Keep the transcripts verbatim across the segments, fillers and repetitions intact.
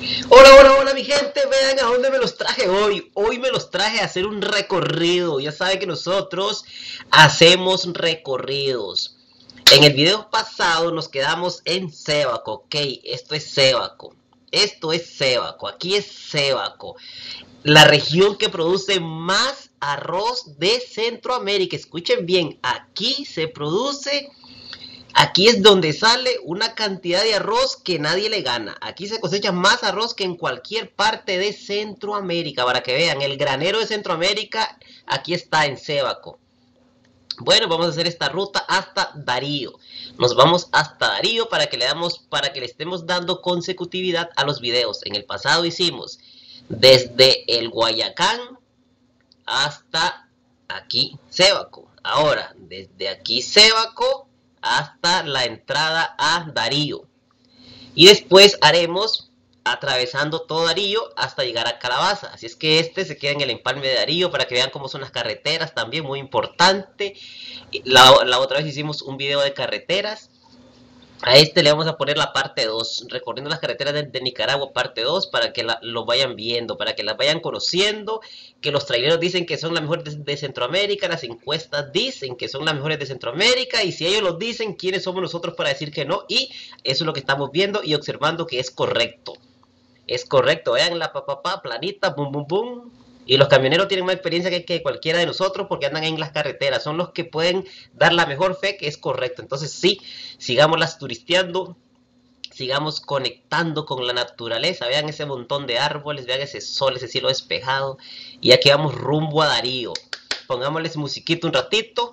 Hola, hola, hola mi gente, vean a dónde me los traje hoy. Hoy me los traje a hacer un recorrido. Ya saben que nosotros hacemos recorridos. En el video pasado nos quedamos en Sébaco, ok, esto es Sébaco. Esto es Sébaco, aquí es Sébaco. La región que produce más arroz de Centroamérica. Escuchen bien, aquí se produce... Aquí es donde sale una cantidad de arroz que nadie le gana. Aquí se cosecha más arroz que en cualquier parte de Centroamérica. Para que vean, el granero de Centroamérica aquí está en Sébaco. Bueno, vamos a hacer esta ruta hasta Darío. Nos vamos hasta Darío para que le damos, para que le estemos dando consecutividad a los videos. En el pasado hicimos desde el Guayacán hasta aquí Sébaco. Ahora, desde aquí Sébaco hasta la entrada a Darío. Y después haremos atravesando todo Darío hasta llegar a Calabaza. Así es que este se queda en el empalme de Darío para que vean cómo son las carreteras, también muy importante. La, la otra vez hicimos un video de carreteras. A este le vamos a poner la parte dos, recorriendo las carreteras de, de Nicaragua, parte dos, para que la, lo vayan viendo, para que las vayan conociendo, que los traileros dicen que son las mejores de, de Centroamérica, las encuestas dicen que son las mejores de Centroamérica, y si ellos lo dicen, ¿quiénes somos nosotros para decir que no? Y eso es lo que estamos viendo y observando que es correcto. Es correcto, vean la papá, planita, bum bum bum. Y los camioneros tienen más experiencia que, que cualquiera de nosotros porque andan en las carreteras. Son los que pueden dar la mejor fe que es correcto. Entonces sí, sigámoslas turisteando. Sigamos conectando con la naturaleza. Vean ese montón de árboles. Vean ese sol, ese cielo despejado. Y aquí vamos rumbo a Darío. Pongámosles musiquita un ratito.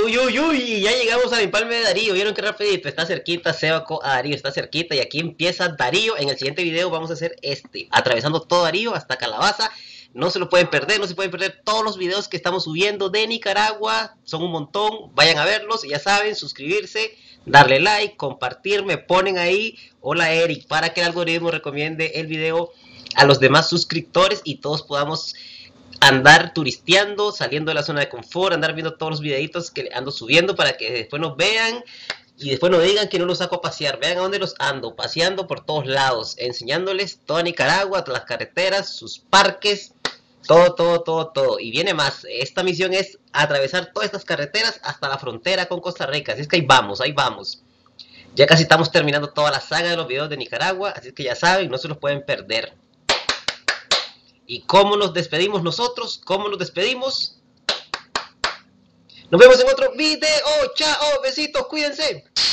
uy, uy, uy, ya llegamos al empalme de Darío. ¿Vieron qué rapidito? Está cerquita, Sebaco a Darío, está cerquita. Y aquí empieza Darío. En el siguiente video vamos a hacer este, atravesando todo Darío hasta Calabaza. No se lo pueden perder, no se pueden perder todos los videos que estamos subiendo de Nicaragua. Son un montón, vayan a verlos. Y ya saben, suscribirse, darle like, compartir. Me ponen ahí, hola Eric, para que el algoritmo recomiende el video a los demás suscriptores y todos podamos andar turisteando, saliendo de la zona de confort, andar viendo todos los videitos que ando subiendo para que después nos vean y después nos digan que no los saco a pasear. Vean a dónde los ando, paseando por todos lados, enseñándoles toda Nicaragua, todas las carreteras, sus parques, todo, todo, todo, todo. Y viene más, esta misión es atravesar todas estas carreteras hasta la frontera con Costa Rica, así es que ahí vamos, ahí vamos. Ya casi estamos terminando toda la saga de los videos de Nicaragua, así que ya saben, no se los pueden perder. ¿Y cómo nos despedimos nosotros? ¿Cómo nos despedimos? Nos vemos en otro video. Chao, besitos, cuídense.